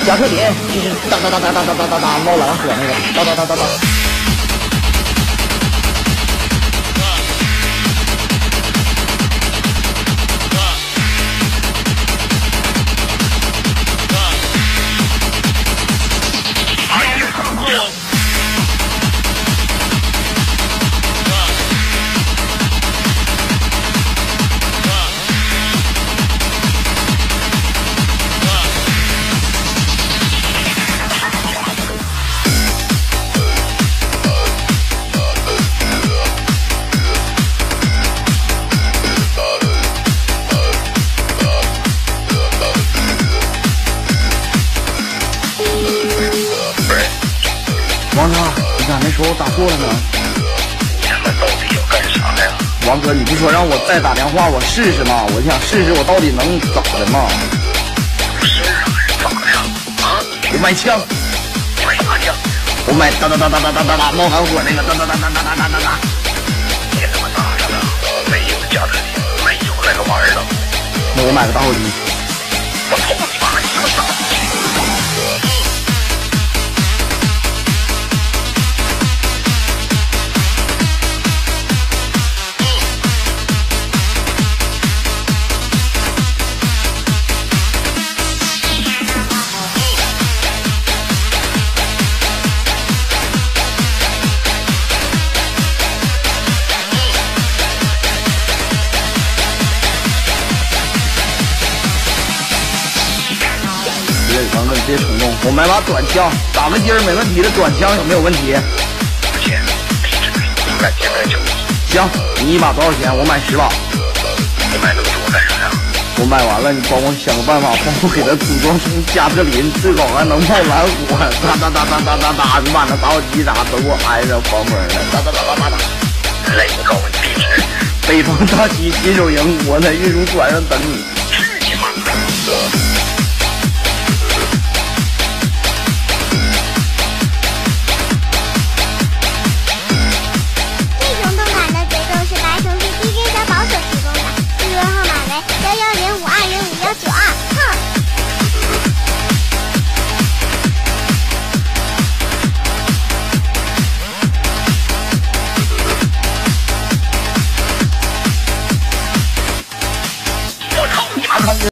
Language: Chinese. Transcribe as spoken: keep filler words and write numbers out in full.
加特林就是哒哒哒哒哒哒哒哒哒猫蓝火那个哒哒哒哒哒。王哥，你咋没说我打错了呢？ 你他妈到底要干啥呀？ 王哥，你不说让我再打电话我试试吗？我想试试我到底能咋的嘛？ 有事啊还是咋的呀？啊？ 我买枪， 买啥枪？ 我买哒哒哒哒哒哒哒哒冒寒火那个哒哒哒哒哒哒哒哒哒。 你他妈咋的了？没有加特林，没有那个玩意儿了。 那我买个打火机。 我操你妈！你他妈打火机！ 王哥，你别冲动，我买把短枪，打个筋儿没问题的，短枪有没有问题？ 不钱，体质贵，应该现在就。 行，你一把多少钱？我买十把。 你买那么多干啥呀？ 我买完了，你帮我想个办法，帮我给他组装成加特林，最好还能冒蓝火，哒哒哒哒哒哒哒，你把那打火机啥都给我安上防风的，哒哒哒哒哒哒。 来，我告诉你地址， 北方大旗新手营，我在运输船上等你。 去你妈！